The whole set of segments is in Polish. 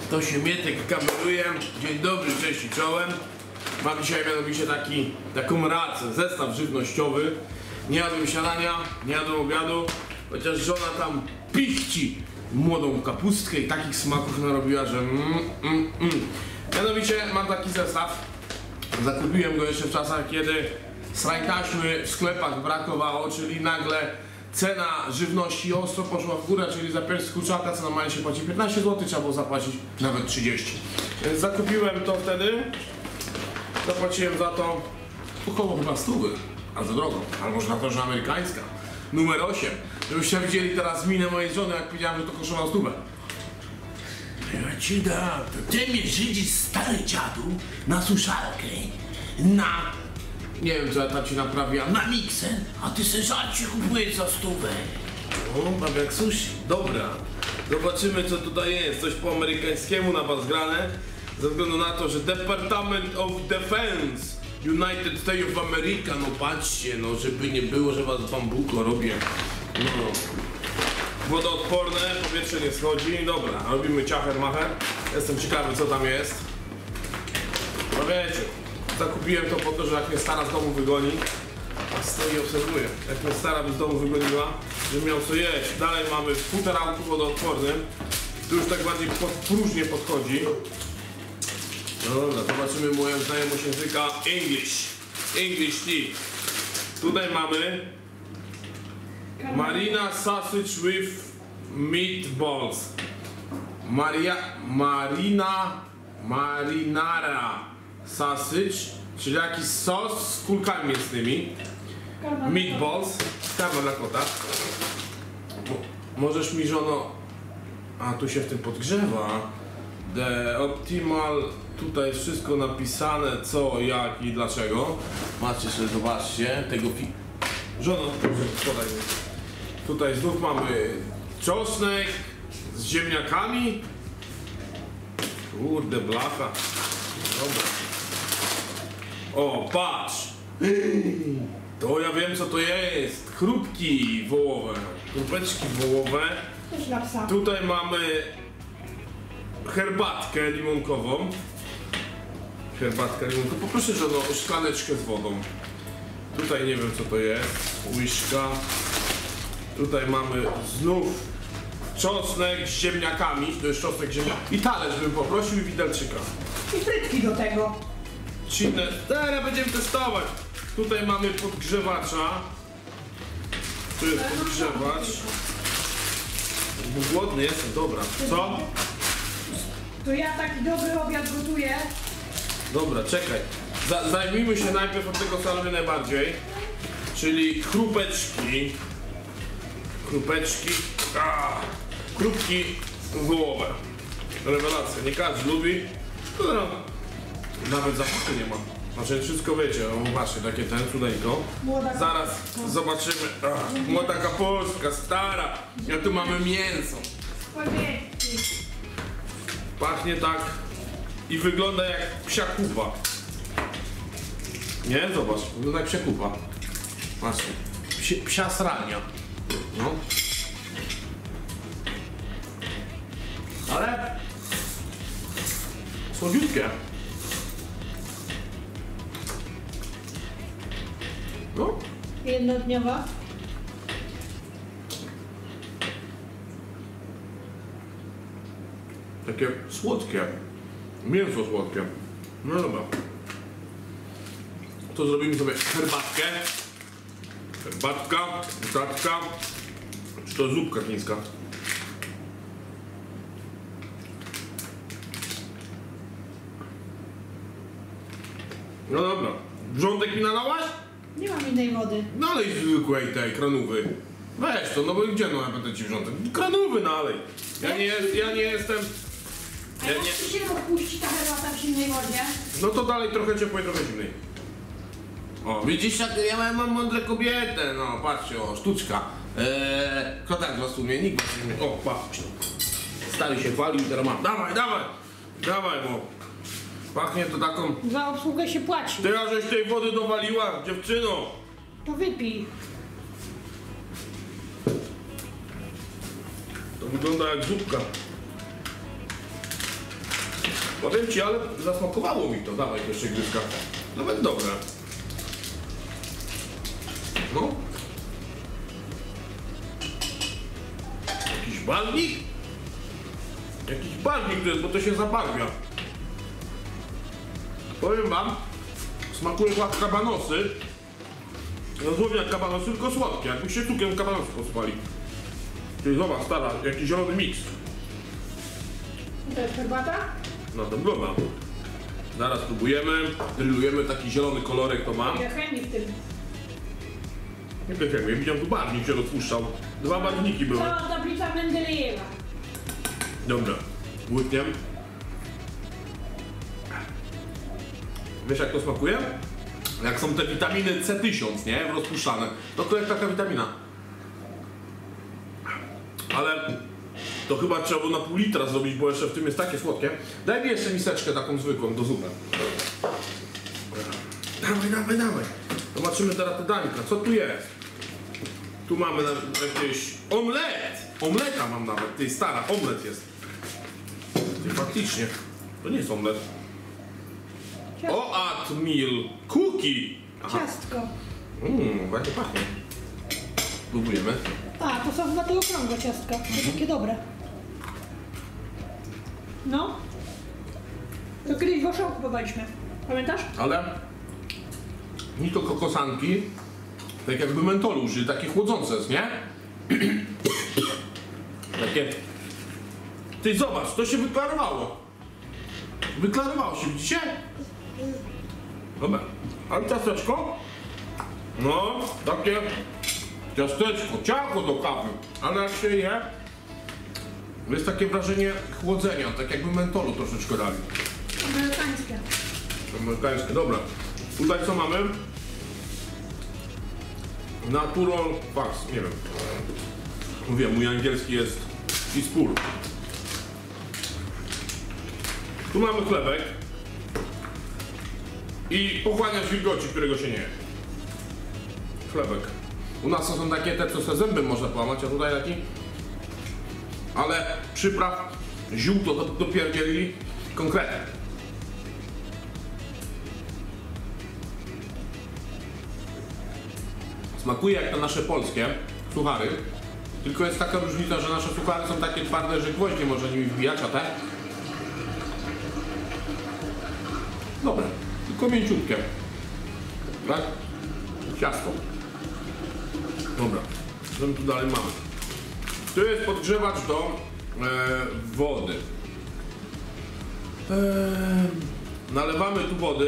To się Mietek kameruje. Dzień dobry, cześć i czołem. Mam dzisiaj mianowicie taką rację, zestaw żywnościowy. Nie jadłem śniadania, nie jadłem obiadu, chociaż żona tam pichci młodą kapustkę i takich smaków narobiła, że Mianowicie mam taki zestaw. Zakupiłem go jeszcze w czasach, kiedy srańtaśmy w sklepach brakowało, czyli nagle cena żywności ostro poszła w górę, czyli za pierś kurczaka co normalnie się płaci 15 zł, trzeba było zapłacić nawet 30. Więc zakupiłem to wtedy, zapłaciłem za to około chyba 100, a za drogo, ale może na to, że amerykańska. Numer 8. Żebyście widzieli teraz minę mojej żony, jak powiedziałem, że to kosztowało 100. Ja ci dam, to ty mnie żydzisz, stary dziadu, na suszarkę, na... Nie wiem, co ja tam ci naprawiam. na mikser, a ty se żarcie kupujesz za 100. O, mam jak sushi. Dobra. Zobaczymy, co tutaj jest. Coś po amerykańskiemu na was grane. Ze względu na to, że Department of Defense United States of America. No patrzcie, no żeby nie było, że was bambuko robię. No. Wodoodporne, powietrze nie schodzi. Dobra, robimy ciacher macher. Jestem ciekawy, co tam jest. No wiecie, zakupiłem to po to, że jak mnie stara z domu wygoni, a stoi i obserwuję, jak mnie stara by z domu wygoniła, żebym miał co jeść. Dalej mamy w futerałku wodoodpornym. Tu już tak bardziej próżnie podchodzi. No dobra, zobaczymy moją znajomość języka English tea. Tutaj mamy Marina sausage with meatballs. Marinara sausage, czyli jakiś sos z kulkami mięsnymi. Meatballs, karma dla kota. Możesz mi, żono... A, tu się w tym podgrzewa. The optimal... Tutaj jest wszystko napisane, co, jak i dlaczego. Macie sobie, zobaczcie, tego żono, podaj. Tutaj znów mamy czosnek z ziemniakami. Kurde, blacha. Dobra. O, patrz. To ja wiem, co to jest. Chrupki wołowe. Chrupeczki wołowe. Tutaj mamy herbatkę limonkową. Poproszę, żono, o szklaneczkę z wodą. Tutaj nie wiem, co to jest. Łyżka. Tutaj mamy znów czosnek z ziemniakami. To jest czosnek ziemniakami. I talerz bym poprosił i widelczyka. I frytki do tego. Silne. Teraz będziemy testować. Tutaj mamy podgrzewacza. Tu jest podgrzewacz. Głodny jestem, dobra. Co? To ja taki dobry obiad gotuję. Dobra, czekaj. Zajmijmy się najpierw od tego, co lubię najbardziej. Czyli chrupeczki. Chrupki wołowe. Rewelacja, nie każdy lubi. No, nawet zapachu nie ma. Znaczy wszystko wiecie, o właśnie, takie ten cudeńko. Zaraz zobaczymy. Młoda kapustka, stara. Ja tu mamy mięso. Pachnie tak i wygląda jak psia kupa. Nie? Zobacz, wygląda jak psia kupa. Właśnie. Psia srania. No. Ale słodziutkie. No. Jednodniowa. Takie słodkie. Mięso słodkie. No dobra. To zrobimy sobie herbatkę. Herbatka, tatka. Czy to zupka chińska? No dobra. Wrzątek mi nalałaś? Nie mam innej wody. Nalej zwykłej tej kranówy. Weź to, no bo gdzie no ja będę ci wrzątek? Kranówy nalej. Ja nie jestem... A jak się puści ta herbata w zimnej wodzie? No to dalej trochę ciepłej, trochę zimnej. O, widzisz, jak ja mam mądrą kobietę, no patrzcie, o, sztuczka. Kto tak was umie? Nikt was nie umie. O, patrz. Stary się walił i teraz mam. Dawaj, bo pachnie to taką... Za obsługę się płaci. Ty, a żeś tej wody dowaliła, dziewczyno. To wypij. To wygląda jak zupka. Powiem ci, ale zasmakowało mi to. Dawaj jeszcze gryzka. Nawet dobre. No. Jakiś barwnik? Jakiś barwnik to jest, bo to się zabarwia. Powiem wam, smakuje jak kabanosy. Dosłownie jak kabanosy, tylko słodkie. Jakbyście cukrem kabanosy pospali. Czyli zobacz, stara, jakiś zielony miks. To jest herbata? No to wygląda. Zaraz próbujemy. Grillujemy, taki zielony kolorek to ma. Ja chemii w tym. Nie wiem, ja widziałem tu barwnik się rozpuszczał. 2 barwniki były. To tablica Mendelejewa. Dobra, łykniem. Wiesz jak to smakuje? Jak są te witaminy C1000, nie? Rozpuszczane. To jak taka witamina. Ale to chyba trzeba było na pół litra zrobić, bo jeszcze w tym jest takie słodkie. Daj mi jeszcze miseczkę taką zwykłą do zupy. Dawaj. Zobaczymy teraz te dańka. Co tu jest? Tu mamy jakieś omlet. Omleta mam nawet. Ty stara, omlet jest. Ty faktycznie. To nie jest omlet. Oatmeal cookie. Aha. Ciastko. Bardzo pachnie. Próbujemy. A, to są na te okrągłe ciastka. To takie dobre. No. To kiedyś w Auchan kupowaliśmy. Pamiętasz? Ale nie to kokosanki, tak jakby mentolu użyli, takie chłodzące jest, nie? Takie. Ty zobacz, to się wyklarowało. Wyklarowało się, widzicie? Dobra, ale ciasteczko? No, takie ciasteczko, ciacho do kawy, ale jak się je, jest takie wrażenie chłodzenia, tak jakby mentolu troszeczkę dali. Amerykańskie. Amerykańskie, dobra. Tutaj co mamy? Natural Wax, nie wiem. Mówię, mój angielski jest i spór. Tu mamy chlebek i pochłaniacz wilgoci, którego się nie je. Chlebek. U nas to są takie te, co se zęby można połamać, a tutaj taki. Ale przypraw, ziół to dopierdzieli konkretnie. Smakuje jak te nasze polskie suchary, tylko jest taka różnica, że nasze suchary są takie twarde, że gwoździe może nimi wbijać, a te? Dobre, tylko mięciutkie. Tak? Ciasto. Dobra, co my tu dalej mamy? Tu jest podgrzewacz do wody. Nalewamy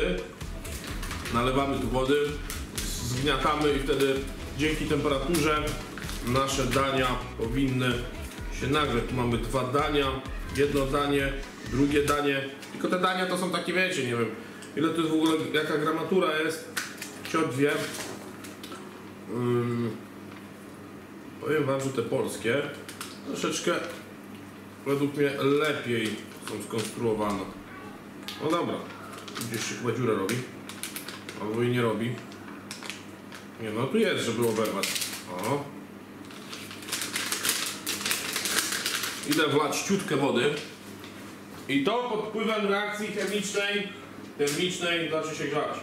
tu wody, zgniatamy i wtedy dzięki temperaturze nasze dania powinny się nagrzeć. Tu mamy 2 dania, jedno danie, drugie danie. Tylko te dania to są takie, wiecie, nie wiem ile to jest w ogóle, jaka gramatura jest. Ciot wie. Powiem wam, że te polskie troszeczkę według mnie lepiej są skonstruowane. No dobra, gdzieś się chyba dziurę robi, albo i nie robi. Nie no, tu jest, żeby oberwać. O. Idę wlać ciutkę wody. I to pod wpływem reakcji termicznej zacznie się grzać.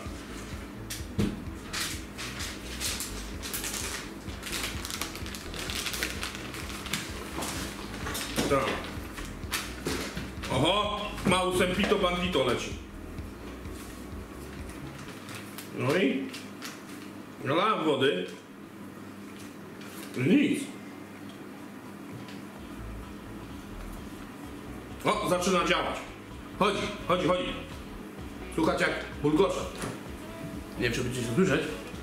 Tak. Oho, mało sempito bandito leci. No i nalałem wody. Nic. O, zaczyna działać. Chodzi. Słuchać jak bulgosza. Nie wiem, czy będziecie słyszeć.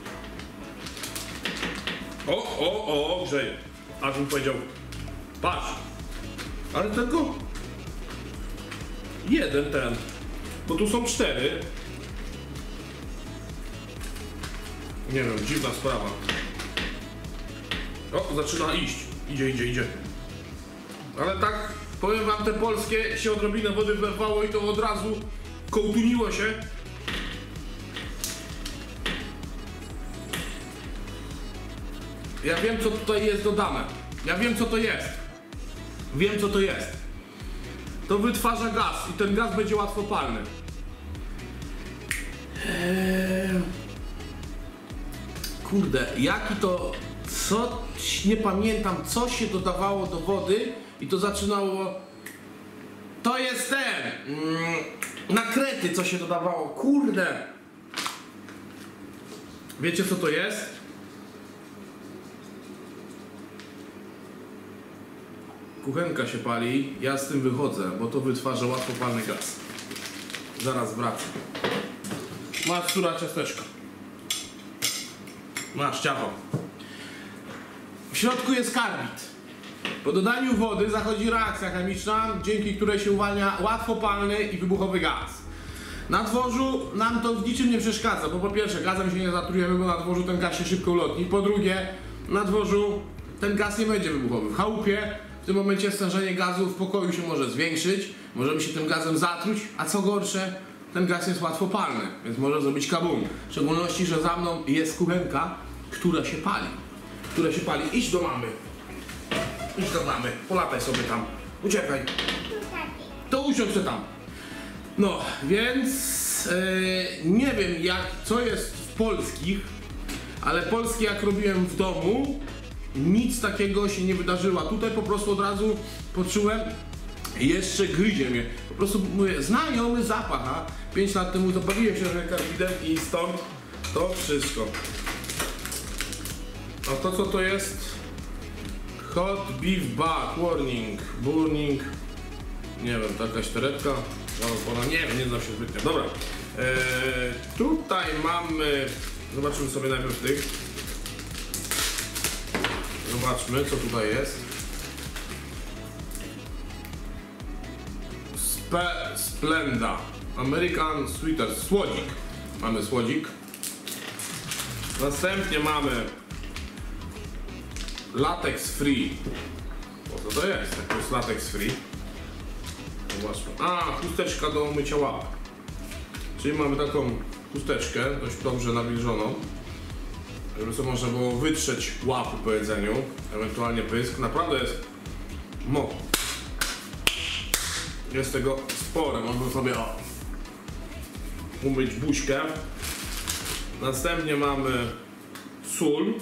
O, grzeje. Aż bym powiedział, patrz. Ale tylko jeden ten. Bo tu są 4. Nie wiem, dziwna sprawa. O, zaczyna iść. Idzie. Ale tak, powiem wam, te polskie się odrobinę wody wlewało i to od razu kołtuniło się. Ja wiem, co tutaj jest dodane. Ja wiem, co to jest. to wytwarza gaz i ten gaz będzie łatwopalny. Kurde, jaki to... nie pamiętam, co się dodawało do wody i to zaczynało... To jest ten... nakrety, co się dodawało. Kurde! Wiecie, co to jest? Kuchenka się pali, ja z tym wychodzę, bo to wytwarza łatwopalny gaz. Zaraz wracam. Masz, córa, ciasteczko. Masz, ciacho. W środku jest karbid. Po dodaniu wody zachodzi reakcja chemiczna, dzięki której się uwalnia łatwopalny i wybuchowy gaz. Na dworzu nam to w niczym nie przeszkadza, bo po pierwsze gazem się nie zatrujemy, bo na dworzu ten gaz się szybko ulotni. Po drugie, na dworzu ten gaz nie będzie wybuchowy. W chałupie w tym momencie stężenie gazu w pokoju się może zwiększyć, możemy się tym gazem zatruć, a co gorsze, ten gaz jest łatwopalny, więc może zrobić kabum. W szczególności, że za mną jest kuchenka, która się pali. Idź do mamy. Idź do mamy. Polataj sobie tam. Uciekaj. To usiądź się tam. No, więc nie wiem co jest w polskich, ale polskie jak robiłem w domu, nic takiego się nie wydarzyło. Tutaj po prostu od razu poczułem, jeszcze gryzie mnie. Po prostu mówię, znajomy zapach, a 5 lat temu zabawiłem się na karbidem i stąd to wszystko. A to co to jest? Hot beef back, warning, burning. Nie wiem, to jakaś teretka. Nie wiem, nie znam się zbytnio. Dobra. Tutaj mamy... Zobaczymy sobie najpierw tych. Zobaczmy, co tutaj jest. Splenda. American Sweeter. Słodzik. Mamy słodzik. Następnie mamy latex free. O, co to jest? To jest latex free. Zobaczmy. A, chusteczka do mycia łap. Czyli mamy taką chusteczkę, dość dobrze nawilżoną, żeby sobie można było wytrzeć łapy po jedzeniu, ewentualnie pysk. Naprawdę jest jest tego spore, można sobie umyć buźkę. Następnie mamy sól.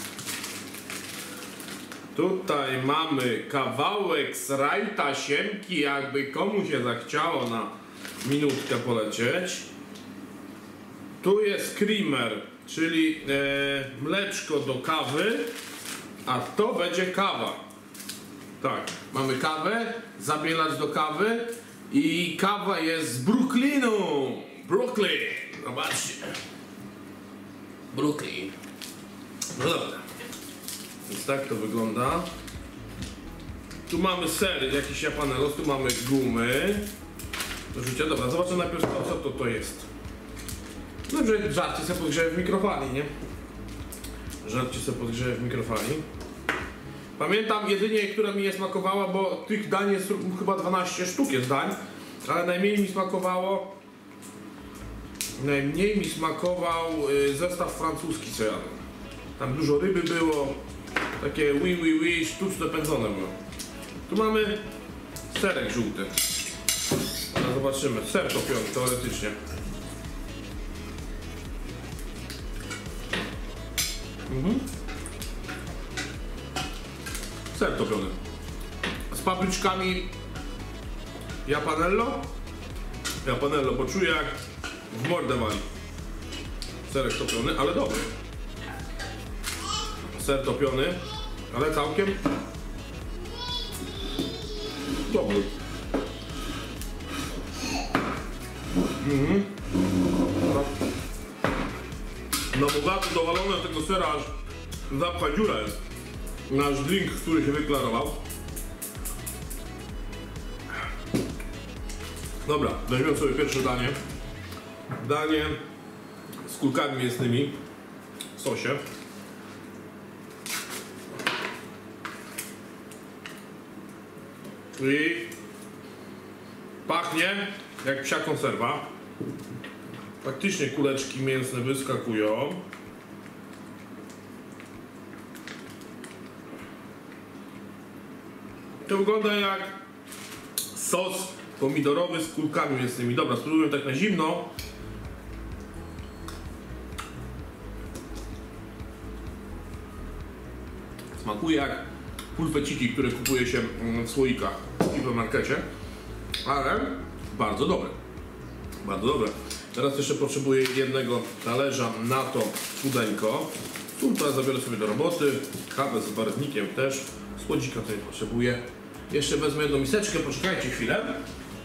Tutaj mamy kawałek z rajta siemki, jakby komu się zachciało na minutkę polecieć. Tu jest creamer, czyli mleczko do kawy, a to będzie kawa. Tak, mamy kawę, zabielać do kawy i kawa jest z Brooklynu. Brooklyn, zobaczcie. Brooklyn. No dobra. Więc tak to wygląda. Tu mamy ser, jakiś japanelos, tu mamy gumy do życia. Dobra, zobaczę najpierw co to jest. Dobrze, żarcie sobie podgrzeję w mikrofali, nie? Żarcie sobie podgrzeję w mikrofali. Pamiętam jedynie, która mi nie smakowała, bo tych dań jest chyba 12 sztuk jest dań, ale najmniej mi smakował zestaw francuski, co jadłem. Tam dużo ryby było, takie sztuczne pędzone było. Tu mamy serek żółty. No zobaczymy, ser topiony teoretycznie. Ser topiony. Z papryczkami Japanello, bo czuję jak w mordę wali. Serek topiony, ale dobry. Ser topiony, ale całkiem dobry. Na bogato dowalone tego sera aż zapcha dziura jest. Nasz drink, który się wyklarował. Dobra, weźmiemy sobie pierwsze danie. Danie z kulkami mięsnymi w sosie. I pachnie jak psia konserwa. Faktycznie kuleczki mięsne wyskakują. To wygląda jak sos pomidorowy z kulkami mięsnymi. Dobra, spróbuję tak na zimno. Smakuje jak pulpeciki, które kupuje się w słoikach w hipermarkecie, ale bardzo dobre. Bardzo dobre. Teraz jeszcze potrzebuję jednego talerza na to pudełko. Sól teraz zabiorę sobie do roboty. Kawę z barwnikiem też. Słodzika tutaj potrzebuję. Jeszcze wezmę jedną miseczkę, poczekajcie chwilę.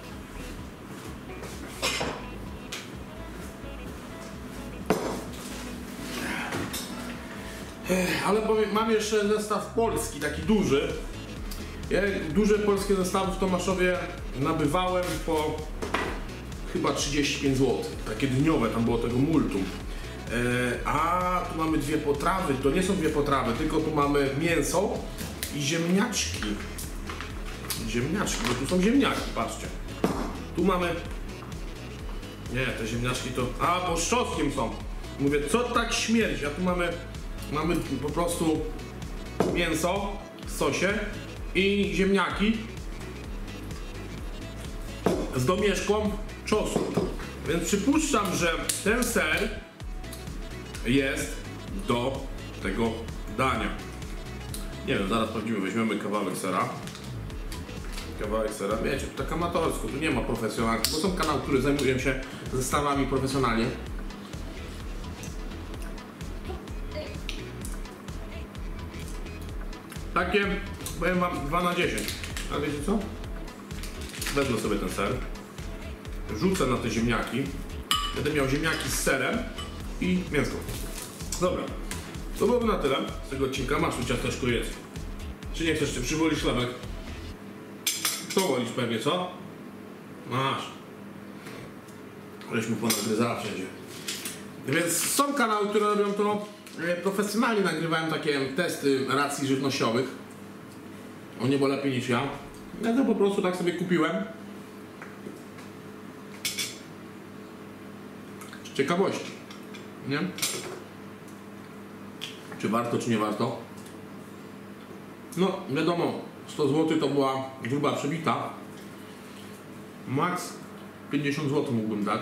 Ale powiem, mam jeszcze zestaw polski, taki duży. Ja duże polskie zestawy w Tomaszowie nabywałem po chyba 35 zł. Takie dniowe, tam było tego multum. A tu mamy dwie potrawy, to nie są dwie potrawy, tylko tu mamy mięso i ziemniaczki. Ziemniaczki, bo tu są ziemniaki, patrzcie. Tu mamy... Nie, te ziemniaczki to... A, bo z czosnkiem są. Mówię, co tak śmierdzi? A tu mamy po prostu mięso w sosie i ziemniaki z domieszką czosnku. Więc przypuszczam, że ten ser jest do tego dania. Nie wiem, zaraz sprawdzimy, weźmiemy kawałek sera. Kawałek sera, wiecie, to tak amatorsko, tu nie ma profesjonalnych, bo są kanały, które zajmują się zestawami profesjonalnie. Takie, powiem wam, 2 na 10. A wiecie co? Wezmę sobie ten ser, rzucę na te ziemniaki. Będę miał ziemniaki z serem i mięsko. Dobra, to byłoby na tyle z tego odcinka. Masz tu ciasteczko, jedz. Czy nie chcesz, czy przywolisz chlebek? To wolisz pewnie, co? Masz. Żeśmy ponagryzała wszędzie. Więc są kanały, które robią to profesjonalnie, nagrywają takie testy racji żywnościowych. O niebo lepiej niż ja. Ja to po prostu tak sobie kupiłem. Z ciekawości. Nie? Czy warto, czy nie warto? No, wiadomo, 100 zł to była gruba przebita. Max 50 zł mógłbym dać,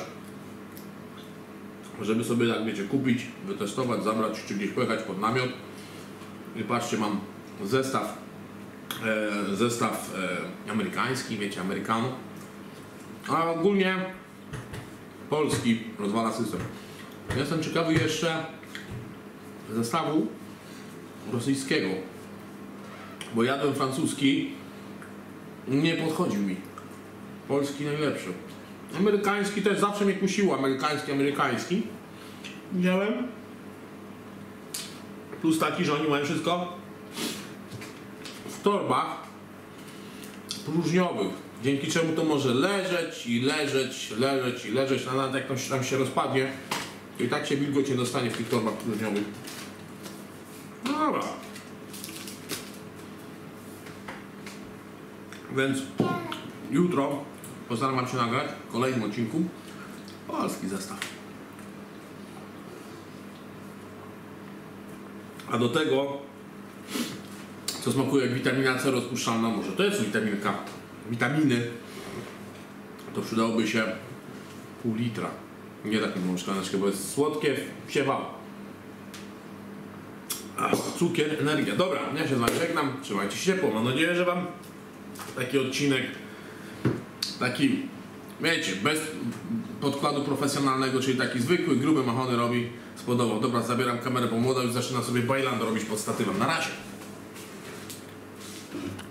żeby sobie, tak wiecie, kupić, wytestować, zabrać, czy gdzieś pojechać pod namiot. I patrzcie, mam zestaw amerykański, wiecie, Amerykanu. A ogólnie polski rozwala system. Jestem ciekawy jeszcze zestawu rosyjskiego, bo jadłem francuski, nie podchodził mi. Polski najlepszy. Amerykański też zawsze mnie kusiło, amerykański. Wziąłem. Plus taki, że oni mają wszystko w torbach próżniowych, dzięki czemu to może leżeć i leżeć, a nawet jak to tam się rozpadnie, to i tak się wilgoć nie dostanie w tych torbach próżniowych. No dobra. Więc jutro postaram się nagrać w kolejnym odcinku polski zestaw. A do tego, co smakuje jak witamina C rozpuszczalna, może to jest witaminka, witaminy, to przydałoby się pół litra. Nie taką szklaneczkę, bo jest słodkie, siewał. Cukier, energia. Dobra, ja się z wami żegnam, trzymajcie się ciepło. Mam nadzieję, że wam taki odcinek, taki, wiecie, bez podkładu profesjonalnego, czyli taki zwykły, gruby, machony robi, spodobał. Dobra, zabieram kamerę, bo młoda już zaczyna sobie bajlando robić pod statywem. Na razie.